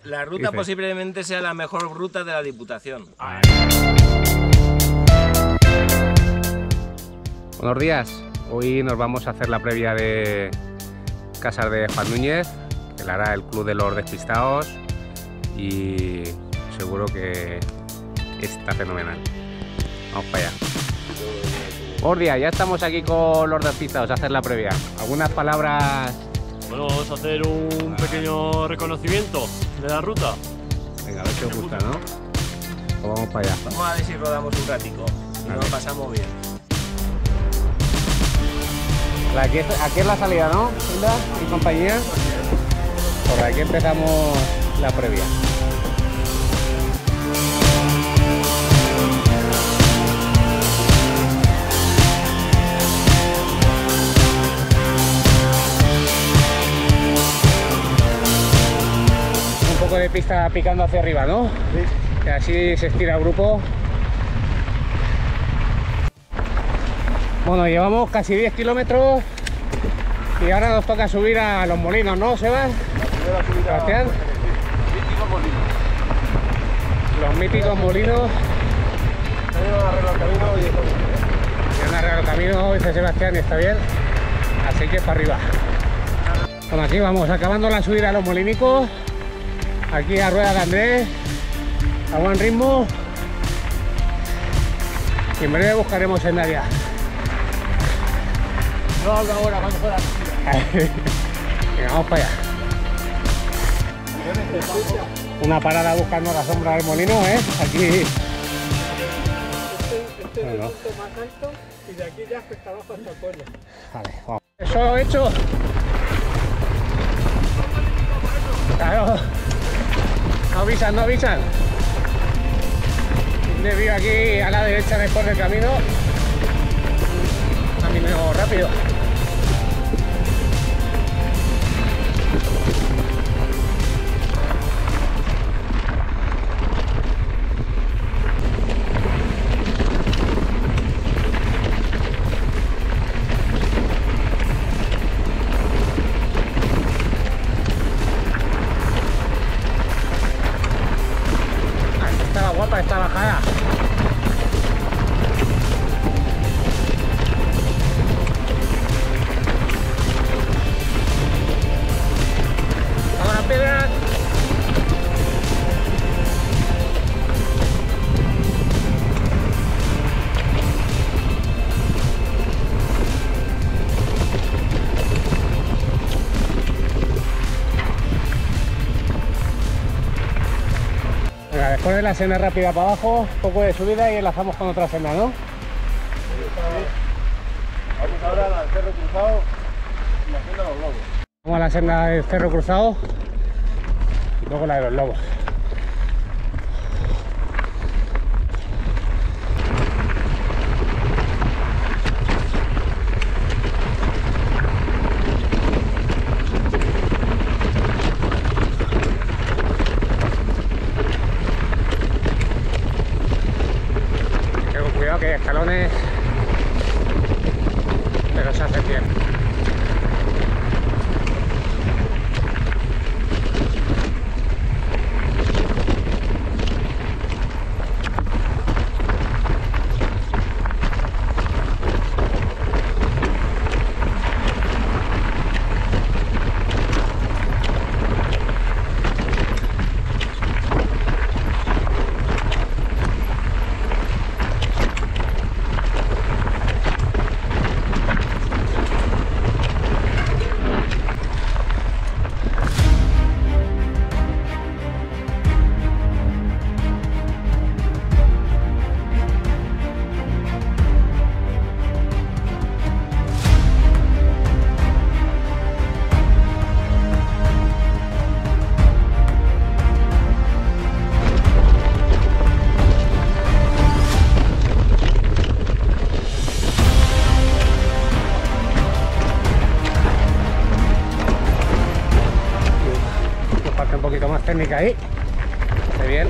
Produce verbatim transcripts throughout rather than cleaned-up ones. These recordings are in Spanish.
La ruta Dice. posiblemente sea la mejor ruta de la Diputación. Buenos días, hoy nos vamos a hacer la previa de Casas de Juan Núñez, que la hará el Club de los Despistados y seguro que está fenomenal. Vamos para allá. Buenos días, ya estamos aquí con los Despistados a hacer la previa. ¿Algunas palabras? Bueno, vamos a hacer un pequeño reconocimiento de la ruta. Venga, a ver si os gusta, ¿no? Pues vamos para allá. Vamos a ver si rodamos un ratico y nos lo pasamos bien. Aquí es, aquí es la salida, ¿no, Hilda y compañía? Por aquí empezamos la previa. Un poco de pista picando hacia arriba, ¿no? Sí. Y así se estira el grupo. Bueno, llevamos casi diez kilómetros y ahora nos toca subir a Los Molinos, ¿no, Sebas? Sebastián. Míticos molinos. Los míticos molinos. Se han arreglado el camino y está bien. Se han arreglado el camino, dice Sebastián, y está bien. Así que para arriba. Bueno, aquí vamos acabando la subida a Los Molinicos. Aquí a rueda de Andrés. A buen ritmo. Y en breve buscaremos en Nadia. No hablo ahora, cuando fuera la Venga, vamos para allá. Una parada buscando la sombra del molino, ¿eh? Aquí. Este, este es el Bueno. punto más alto y de aquí ya hasta abajo hasta el pueblo. Vale, vamos. Eso hecho. Claro. No avisan, no avisan. Desvío aquí a la derecha después del camino. Camino rápido. Estaba guapa esta bajada. Vamos a las piedras. Venga, después de la senda rápida para abajo, un poco de subida y enlazamos con otra senda, ¿no? Vamos ahora al Cerro Cruzado y la senda de los Lobos. Vamos a la senda del Cerro Cruzado y luego la de los Lobos. Ten cuidado que hay escalones, pero se hace bien. Técnica ahí, muy bien.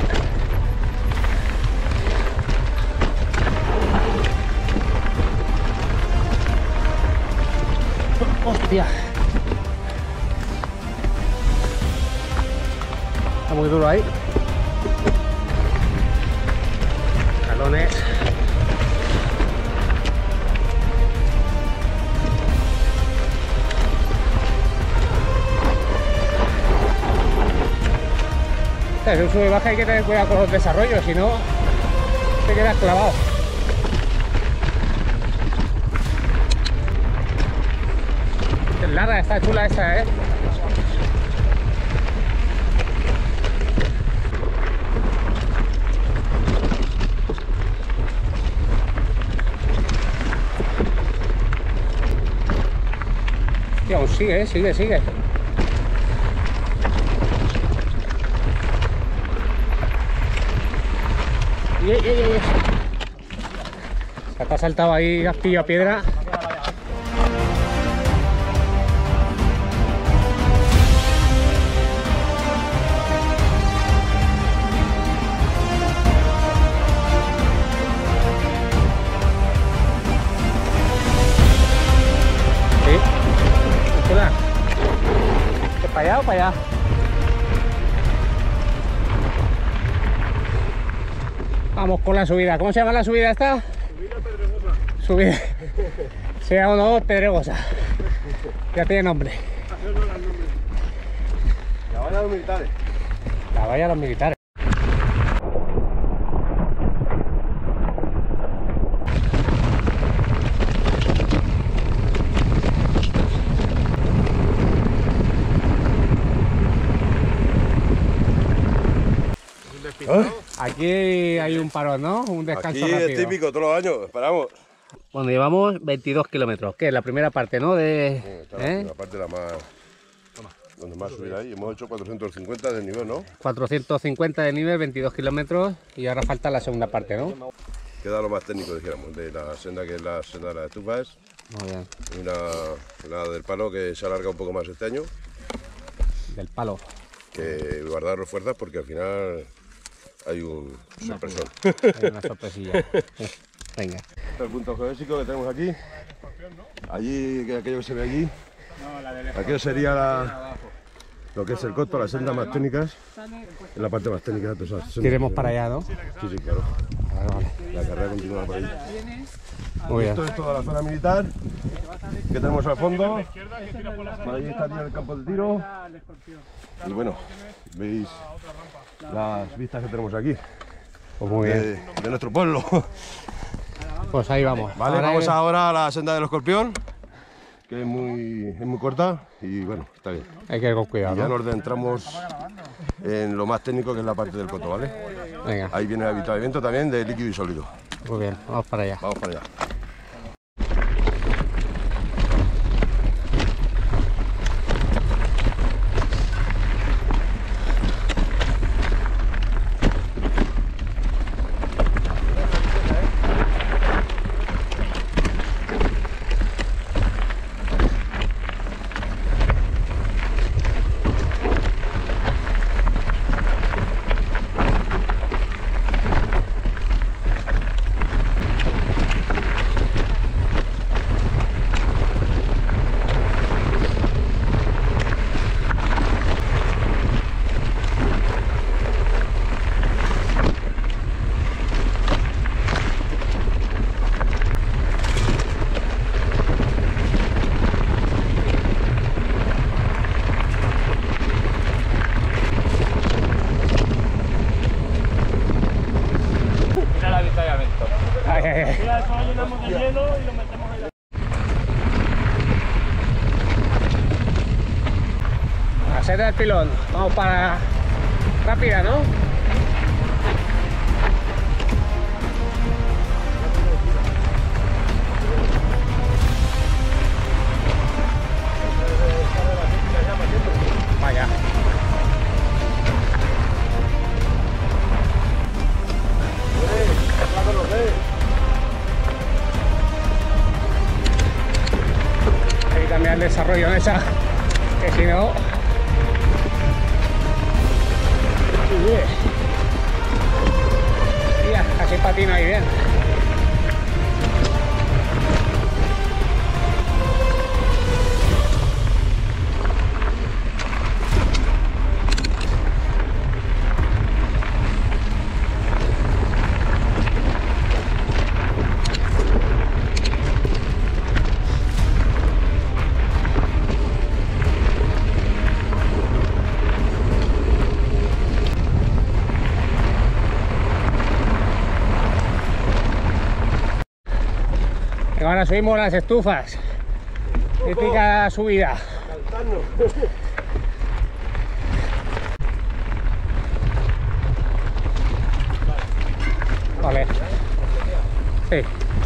Hostia. Está muy duro ahí. Escalones. Es un sube y baja, hay que tener cuidado con los desarrollos, si no te quedas clavado. Es larga, está chula esta, ¿eh? Y aún sigue, ¿eh? sigue, sigue. Y, y, y, y. Se te ha saltado ahí, has pillado a piedra. Sí. Hola. ¿Para allá o para allá? Vamos con la subida. ¿Cómo se llama la subida esta? Subida pedregosa. Subida. Sea o no, pedregosa. Ya tiene nombre. Hacer no las nombres. La valla de los militares. La valla de los militares. ¿Eh? Aquí hay un parón, ¿no? Un descanso Aquí rápido. es típico, todos los años, paramos. Bueno, llevamos veintidós kilómetros, que es la primera parte, ¿no? De, Sí, esta ¿eh? es la parte la más... donde más subir ahí. Hemos hecho cuatrocientos cincuenta de nivel, ¿no? cuatrocientos cincuenta de nivel, veintidós kilómetros y ahora falta la segunda parte, ¿no? Queda lo más técnico, dijéramos, de la senda que es la senda de las estufas. Muy bien. Y una, una del palo que se alarga un poco más este año. Del palo. Que guardaros fuerzas porque al final hay un sorpresón. Hay una sorpresilla. Venga. El punto geodésico que tenemos aquí. Allí, que aquello que se ve allí. Aquello sería la, lo que es el coto, las sendas más técnicas. En la parte más técnica de todas esas sendas. Iremos para allá, ¿no? Sí, sí, claro. Vale, vale. La carrera continúa por ahí. Muy bien. Esto es toda la zona militar que tenemos al fondo. Por allí está el campo de tiro. Y bueno, veis las vistas que tenemos aquí Pues muy bien. de, de nuestro pueblo. Pues ahí vamos. Vale, Ahora vamos es- ahora a la senda del escorpión, que es muy, es muy corta y bueno, está bien. Hay que ir con cuidado, Y ya ¿no? nos adentramos en lo más técnico que es la parte del coto, ¿vale? Venga, Ahí viene el avituallamiento también de líquido y sólido. muy bien. Vamos para allá. Vamos para allá. Ay, ay, ay. Mira, eso lo llenamos de hielo y lo metemos ahí. La senda del pilón. Vamos para rápida, ¿no? Vaya. Hay que cambiar el desarrollo en esa, que si no... Mira, casi patino ahí bien. ahora subimos las estufas. Típica subida. Vale. Sí.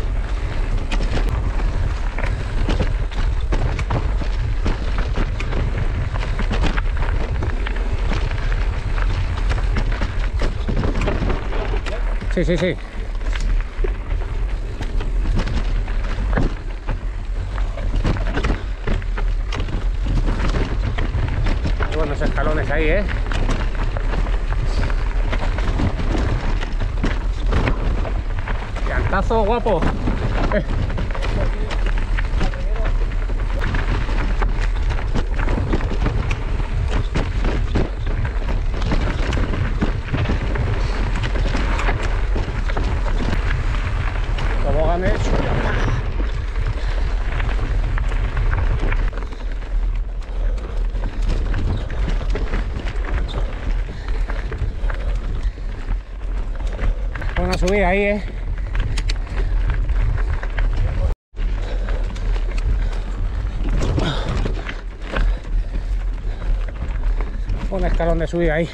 Sí, sí, sí. Buenos escalones ahí, ¿eh? Llantazo guapo. Eh. Toboganes. Buena subida ahí, ¿eh? Un escalón de subida ahí.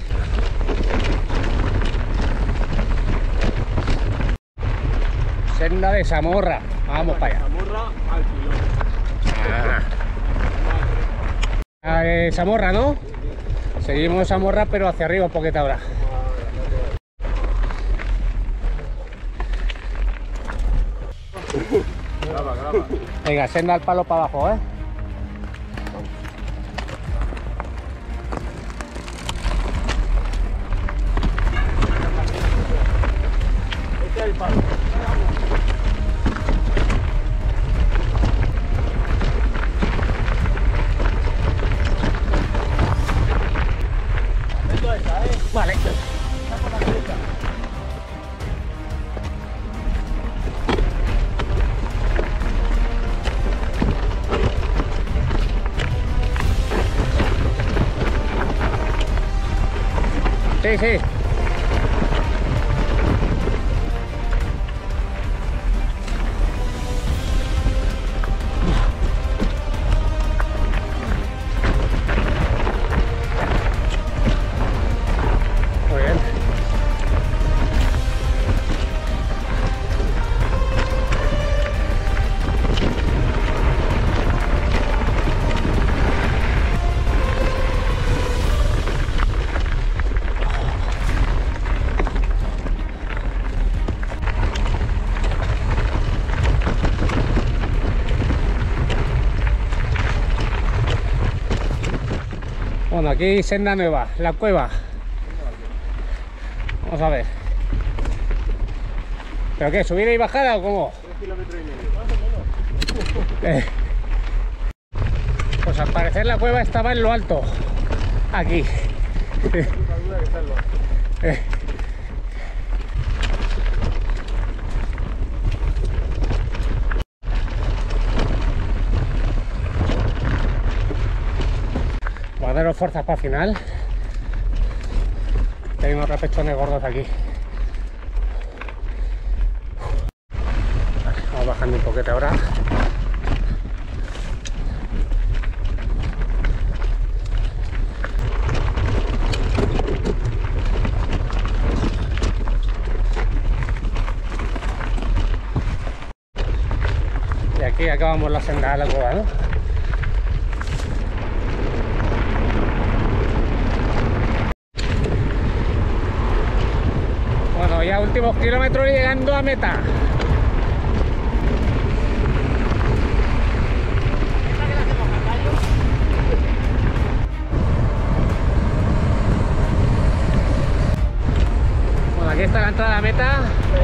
Senda de Zamorra. Vamos para allá. Zamorra al kilómetro. Ah. Eh, Zamorra, ¿no? Seguimos Zamorra, pero hacia arriba un poquito ahora. Venga, senda al palo para abajo, ¿eh? Este es el palo. Esto es esa, ¿eh? Vale. Está por la derecha. Sí, sí. Muy bien. Bueno, aquí senda nueva, la cueva. Vamos a ver. ¿Pero qué? ¿Subida y bajada o cómo? Tres kilómetros y medio. Más o menos. Eh. Pues al parecer la cueva estaba en lo alto. Aquí. Sin duda que está en lo alto. Eh. Guardaros fuerzas para el final. Hay unos repechones gordos aquí. Vale, vamos bajando un poquito ahora. Y aquí acabamos la senda de la cueva, ¿no? Bueno, ya últimos kilómetros llegando a meta. Bueno, aquí está la entrada a meta.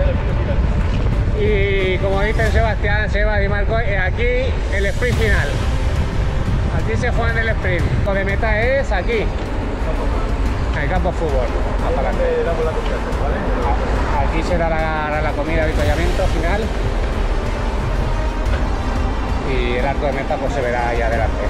Y como dicen Sebastián, Sebas y Marco, aquí el sprint final. Aquí se juega en el sprint. Lo de meta es aquí, en el campo de fútbol. Adelante damos la confianza, ¿vale? Aquí se dará la comida de avituallamiento final. Y el arco de meta pues se verá ahí adelante.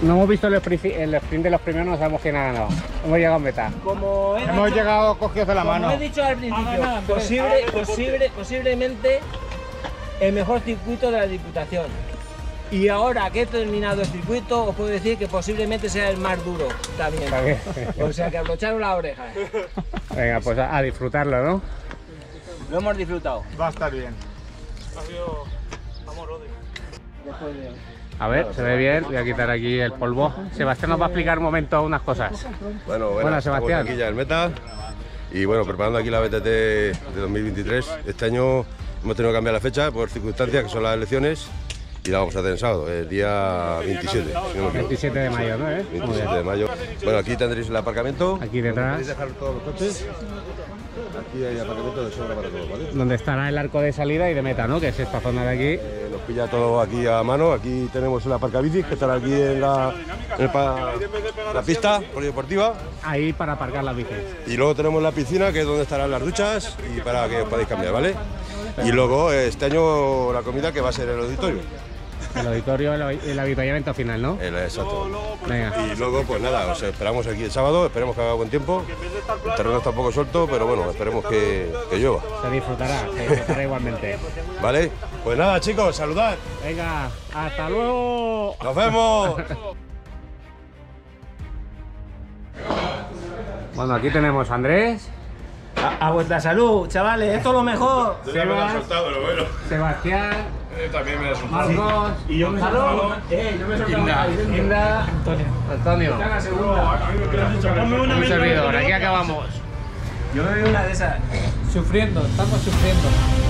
no hemos visto el sprint, el sprint de los primeros, no sabemos quién ha ganado. Hemos llegado a meta. Como he Hemos dicho, llegado cogidos de la como mano. he dicho al principio, posible, posible, posiblemente el mejor circuito de la Diputación. Y ahora que he terminado el circuito, os puedo decir que posiblemente sea el más duro también. Está bien. O sea que abrocharos las orejas. Venga, pues a, a disfrutarlo, ¿no? Lo hemos disfrutado. Va a estar bien. A ver, se ve bien, voy a quitar aquí el polvo. Sebastián nos va a explicar un momento unas cosas. Bueno, bueno, Hola, estamos Sebastián. aquí ya en meta y bueno, preparando aquí la B T T de dos mil veintitrés. Este año hemos tenido que cambiar la fecha por circunstancias que son las elecciones y la vamos a hacer en sábado, el día veintisiete, si no me equivoco. veintisiete de mayo, ¿no? ¿Eh? Muy veintisiete bien. de mayo. Bueno, aquí tendréis el aparcamiento. Aquí donde detrás. podéis dejar todos los coches. Aquí hay aparcamiento de sobra para todos, ¿vale? Donde estará el arco de salida y de meta, ¿no? Que es esta zona de aquí. Eh, nos pilla todo aquí a mano. Aquí tenemos el aparcabicis que estará aquí en la, en el pa- la pista polideportiva. Ahí para aparcar las bicis. Y luego tenemos la piscina, que es donde estarán las duchas y para que os podáis cambiar, ¿vale? Y luego eh, este año la comida, que va a ser el auditorio. El auditorio, el, el avituallamiento final, ¿no? El, exacto. Venga. Y luego, pues nada, os esperamos aquí el sábado, esperemos que haga buen tiempo. El terreno está un poco suelto, pero bueno, esperemos que, que llueva. Se disfrutará, se disfrutará igualmente. ¿Vale? Pues nada, chicos, saludad. Venga, hasta luego. ¡Nos vemos! Bueno, aquí tenemos a Andrés, A, a vuestra salud, chavales, esto es lo mejor. Sebas, pero bueno. Sebastián, También me ha Marcos, Y yo me Gonzalo, Eh, yo me he Inda, Inda, Antonio. Un servidor, aquí acabamos. Yo me veo una de esas. Sufriendo, estamos sufriendo.